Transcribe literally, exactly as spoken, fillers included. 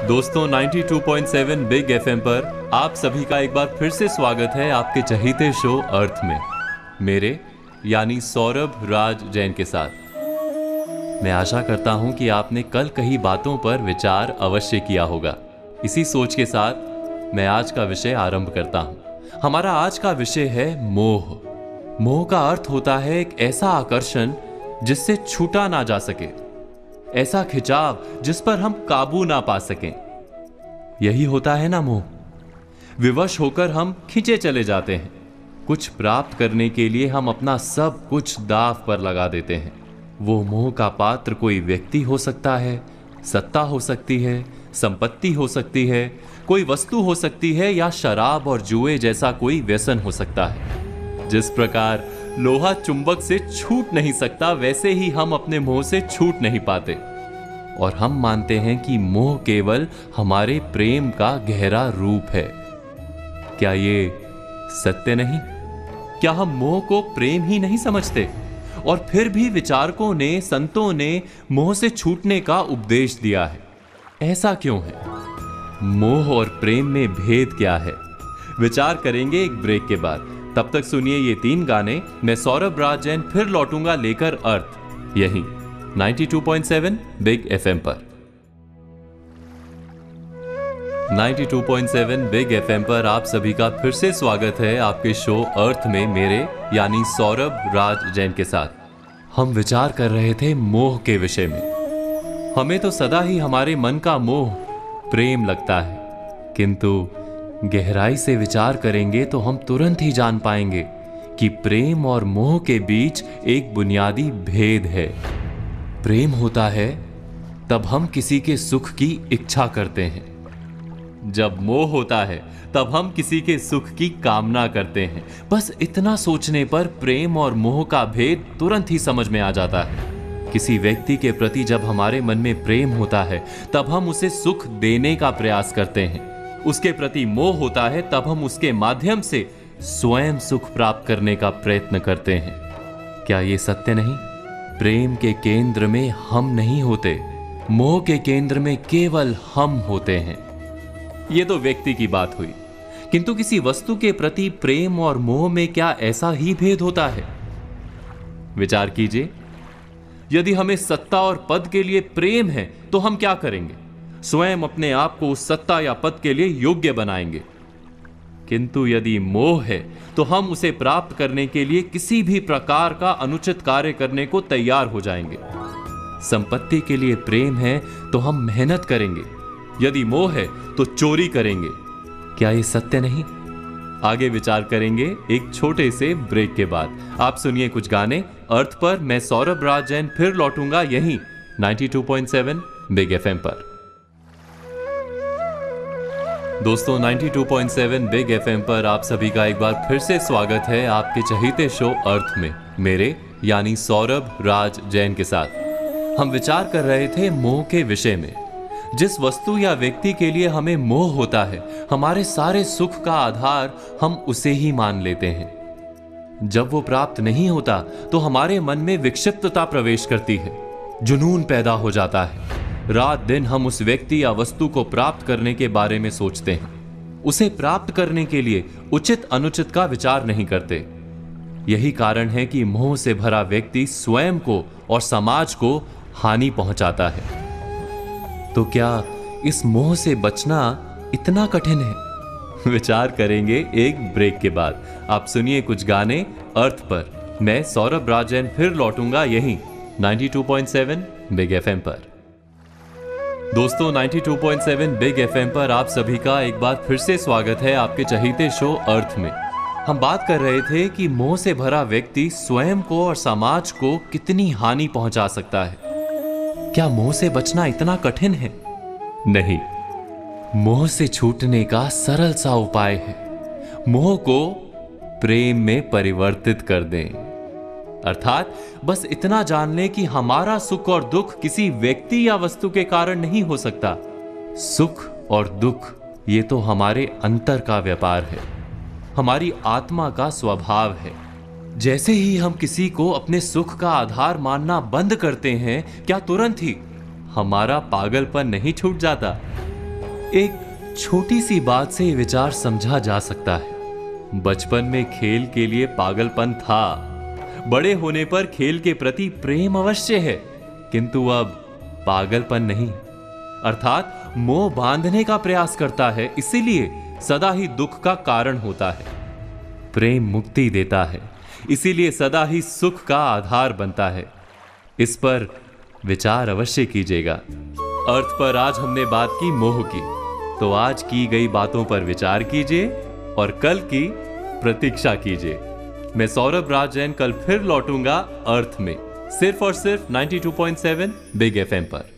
दोस्तों ninety two point seven big FM पर आप सभी का एक बार फिर से स्वागत है आपके चहीते शो अर्थ में, मेरे यानी सौरभ, राज, जैन के साथ। मैं आशा करता हूं कि आपने कल कही बातों पर विचार अवश्य किया होगा। इसी सोच के साथ मैं आज का विषय आरंभ करता हूं। हमारा आज का विषय है मोह। मोह का अर्थ होता है एक ऐसा आकर्षण जिससे छूटा ना जा सके, ऐसा खिंचाव जिस पर हम काबू ना पा सकें। यही होता है ना मोह। विवश होकर हम खींचे चले जाते हैं। कुछ प्राप्त करने के लिए हम अपना सब कुछ दांव पर लगा देते हैं। वो मोह का पात्र कोई व्यक्ति हो सकता है, सत्ता हो सकती है, संपत्ति हो सकती है, कोई वस्तु हो सकती है या शराब और जुए जैसा कोई व्यसन हो सकता है। जिस प्रकार लोहा चुंबक से छूट नहीं सकता, वैसे ही हम अपने मोह से छूट नहीं पाते। और हम मानते हैं कि मोह केवल हमारे प्रेम का गहरा रूप है। क्या ये सत्य नहीं? क्या हम मोह को प्रेम ही नहीं समझते? और फिर भी विचारकों ने, संतों ने मोह से छूटने का उपदेश दिया है। ऐसा क्यों है? मोह और प्रेम में भेद क्या है? विचार करेंगे एक ब्रेक के बाद। तब तक सुनिए ये तीन गाने। मैं सौरभ, राज, जैन फिर लौटूंगा लेकर अर्थ, यही ninety two point seven big FM पर। Ninety two point seven big FM पर आप सभी का फिर से स्वागत है आपके शो अर्थ में, मेरे यानी सौरभ, राज, जैन के साथ। हम विचार कर रहे थे मोह के विषय में। हमें तो सदा ही हमारे मन का मोह प्रेम लगता है, किंतु गहराई से विचार करेंगे तो हम तुरंत ही जान पाएंगे कि प्रेम और मोह के बीच एक बुनियादी भेद है। प्रेम होता है तब हम किसी के सुख की इच्छा करते हैं, जब मोह होता है तब हम किसी के सुख की कामना करते हैं। बस इतना सोचने पर प्रेम और मोह का भेद तुरंत ही समझ में आ जाता है। किसी व्यक्ति के प्रति जब हमारे मन में प्रेम होता है तब हम उसे सुख देने का प्रयास करते हैं। उसके प्रति मोह होता है तब हम उसके माध्यम से स्वयं सुख प्राप्त करने का प्रयत्न करते हैं। क्या ये सत्य नहीं? प्रेम के केंद्र में हम नहीं होते, मोह के केंद्र में केवल हम होते हैं। ये तो व्यक्ति की बात हुई, किंतु किसी वस्तु के प्रति प्रेम और मोह में क्या ऐसा ही भेद होता है? विचार कीजिए। यदि हमें सत्ता और पद के लिए प्रेम है तो हम क्या करेंगे? स्वयं अपने आप को उस सत्ता या पद के लिए योग्य बनाएंगे। किंतु यदि मोह है तो हम उसे प्राप्त करने के लिए किसी भी प्रकार का अनुचित कार्य करने को तैयार हो जाएंगे। संपत्ति के लिए प्रेम है तो हम मेहनत करेंगे, यदि मोह है तो चोरी करेंगे। क्या ये सत्य नहीं? आगे विचार करेंगे एक छोटे से ब्रेक के बाद। आप सुनिए कुछ गाने अर्थ पर। मैं सौरभ, राज, जैन फिर लौटूंगा यहीं ninety two point seven big FM पर। दोस्तों ninety two point seven big FM पर आप सभी का एक बार फिर से स्वागत है आपके चहीते शो अर्थ में, मेरे यानी सौरभ, राज, जैन के साथ। हम विचार कर रहे थे मोह के विषय में। जिस वस्तु या व्यक्ति के लिए हमें मोह होता है, हमारे सारे सुख का आधार हम उसे ही मान लेते हैं। जब वो प्राप्त नहीं होता तो हमारे मन में विक्षिप्तता प्रवेश करती है, जुनून पैदा हो जाता है। रात दिन हम उस व्यक्ति या वस्तु को प्राप्त करने के बारे में सोचते हैं। उसे प्राप्त करने के लिए उचित अनुचित का विचार नहीं करते। यही कारण है कि मोह से भरा व्यक्ति स्वयं को और समाज को हानि पहुंचाता है। तो क्या इस मोह से बचना इतना कठिन है? विचार करेंगे एक ब्रेक के बाद। आप सुनिए कुछ गाने अर्थ पर। मैं सौरभ, राजन फिर लौटूंगा यहीं ninety two point seven big FM पर। दोस्तों ninety two point seven big FM पर आप सभी का एक बार फिर से स्वागत है आपके चहीते शो अर्थ में। हम बात कर रहे थे कि मोह से भरा व्यक्ति स्वयं को और समाज को कितनी हानि पहुंचा सकता है। क्या मोह से बचना इतना कठिन है? नहीं, मोह से छूटने का सरल सा उपाय है। मोह को प्रेम में परिवर्तित कर दें। अर्थात बस इतना जान लें कि हमारा सुख और दुख किसी व्यक्ति या वस्तु के कारण नहीं हो सकता। सुख और दुख ये तो हमारे अंतर का व्यापार है, हमारी आत्मा का स्वभाव है। जैसे ही हम किसी को अपने सुख का आधार मानना बंद करते हैं, क्या तुरंत ही हमारा पागलपन नहीं छूट जाता? एक छोटी सी बात से ये विचार समझा जा सकता है। बचपन में खेल के लिए पागलपन था, बड़े होने पर खेल के प्रति प्रेम अवश्य है, किंतु अब पागलपन नहीं, अर्थात मोह बांधने का प्रयास करता है, इसीलिए सदा ही दुख का कारण होता है। प्रेम मुक्ति देता है, इसीलिए सदा ही सुख का आधार बनता है। इस पर विचार अवश्य कीजिएगा। अर्थ पर आज हमने बात की मोह की, तो आज की गई बातों पर विचार कीजिए और कल की प्रतीक्षा कीजिए। मैं सौरभ राज जैन कल फिर लौटूंगा अर्थ में, सिर्फ और सिर्फ ninety two point seven big FM पर।